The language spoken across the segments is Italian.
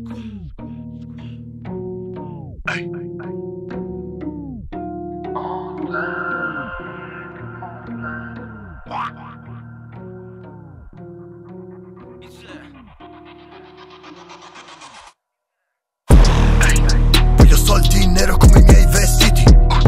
Voglio soldi in nero come i miei vestiti.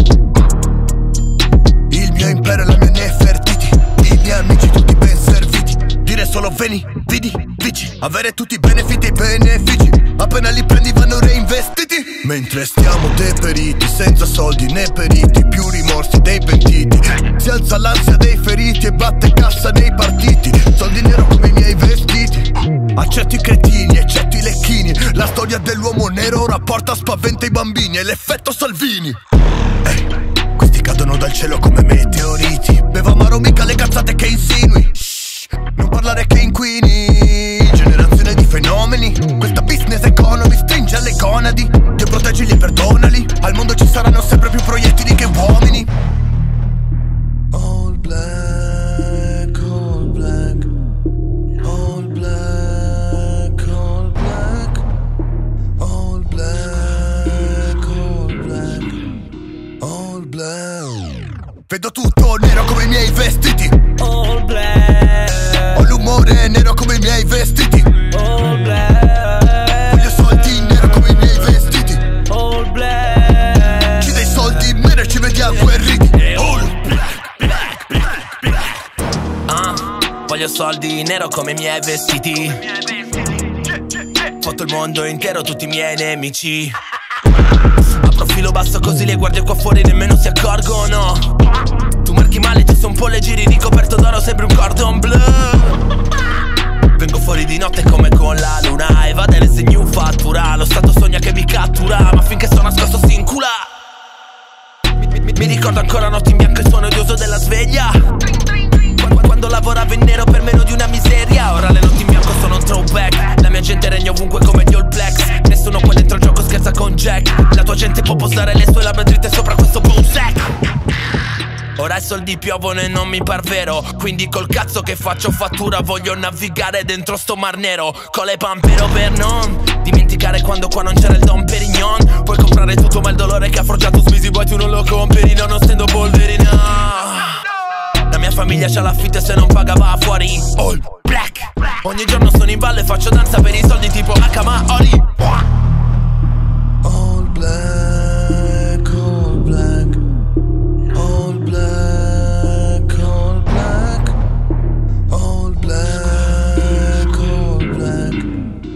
Il mio impero e la mia Nefertiti. I miei amici tutti ben serviti. Dire solo veni, vidi, vici. Avere tutti i benefici e i benefici. Appena li prendi vanno reinvestiti. Mentre stiamo deperiti, senza soldi né periti. Più rimorsi dei pentiti. Si alza l'ansia dei feriti e batte cassa nei partiti. Soldi in nero come i miei vestiti. Accetto i cretini, eccetto i lecchini. La storia dell'uomo nero ora porta spaventa i bambini. È l'effetto Salvini. Questi cadono dal cielo come meteoriti. Beva amaro mica le cazzate che insinui. Shh, non parlare che inquini. Generazione di fenomeni. Questa business economy stringe alle gonadi. Che proteggili e perdonali. Al mondo ci saranno sempre più proiettili che uomini. All black, all black. All black, all black. All black, all black. All black. Vedo tutto nero come i miei vestiti. All black. Ho l'umore nero come i miei vestiti. All black. Voglio soldi nero come i miei vestiti. All black. Ci dai soldi in meno e ci vediamo agguerriti. All black, black, black. Voglio soldi nero come i miei vestiti. Foto il mondo intero, tutti i miei nemici. A profilo basso così le guardie qua fuori nemmeno si accorgono. Tu marchi male, tu sei un po' le giri ricoperto d'oro, sembri un cordon bleu. Vengo fuori di notte come con la luna. Evadere segni un fattura. Lo stato sogna che mi cattura, ma finché sto nascosto si incula. Mi ricordo ancora notti in bianco e suono odioso della sveglia. Quando lavoravo in nero per meno di una miseria. Ora le notti in bianco sono un throwback. La mia gente regna ovunque come gli All Blacks. Nessuno qua dentro il gioco scherza con Jack. La tua gente può posare le sue labbra dritte sopra questo Bowsack. Ora i soldi piovono e non mi par vero. Quindi col cazzo che faccio fattura voglio navigare dentro sto mar nero. Con le pampero per non dimenticare quando qua non c'era il Dom Perignon. Puoi comprare tutto ma il dolore che ha forgiato Squeezy Boy tu non lo compri. No, non stendo polveri, no. La mia famiglia c'ha l'affitto e se non paga va fuori. All black. Ogni giorno sono in ballo e faccio danza per i soldi tipo Akamaori. All black, all black. All black, all black. All black, all black.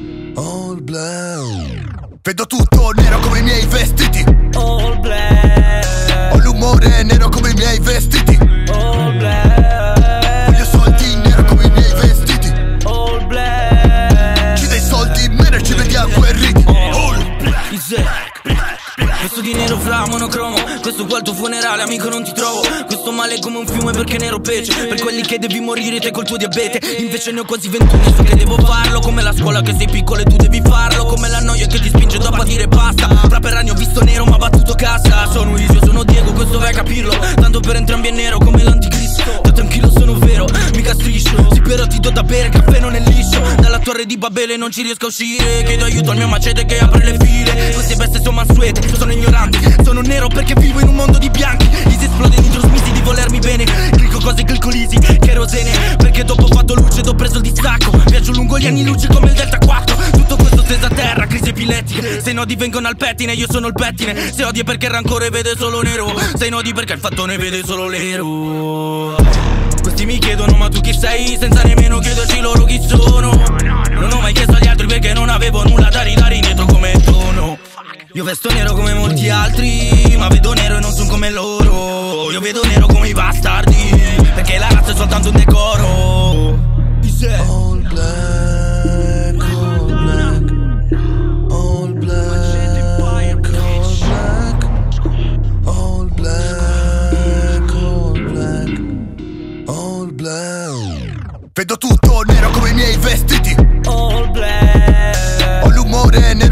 All black. Vedo tutto nero come i miei vestiti. All black. Ho l'umore nero come i miei vestiti. All black. Voglio soldi in nero come i miei vestiti. All black. Ci dai soldi in meno e ci vediamo agguerriti. All black, black. Questo di nero fra monocromo. Questo qua al tuo funerale amico non ti trovo. Questo male è come un fiume perché nero pece. Per quelli che devi morire te col tuo diabete. Invece ne ho quasi 21 e so che devo farlo. Come la scuola che sei piccolo e tu devi farlo. Come la noia che ti spinge dopo a dire basta. Fra per anni ho visto nero ma battuto cassa. Sono Isio, sono Diego, questo vai a capirlo. Tanto per entrambi è nero come l'anticristo. Da tranquillo sono vero, mica striscio. Sì però ti do da bere, caffè non è liscio. Dalla torre di Babele non ci riesco a uscire. Chiedo aiuto al mio macete che apre le file. Queste bestie sono mansuete, sono ignoranti. Sono nero perché vivo in un mondo di bianchi. Si esplode dentro smisi di volermi bene. Clicco cose gliccolisi, kerosene. Perché dopo ho fatto luce ed ho preso il distacco. Viaggio lungo gli anni luce come il Delta 4. Tutto questo steso a terra, crisi epilettiche. Se i nodi vengono al pettine, io sono il pettine. Se odi è perché il rancore vede solo nero. Se nodi perché il fattone vede solo nero. Questi mi chiedono ma tu chi sei? Senza nemmeno chiederci loro chi sono. Non ho mai chiesto agli altri perché non avevo nulla da ridare indietro come tono. Io vesto nero come molti altri, ma vedo nero e non sono come loro. Io vedo nero come i bastardi, perché la razza è soltanto un decoro. All black, all black. All black, all black. All black, all black. All black. Vedo tutto nero come i miei vestiti. All black. Ho l'umore nero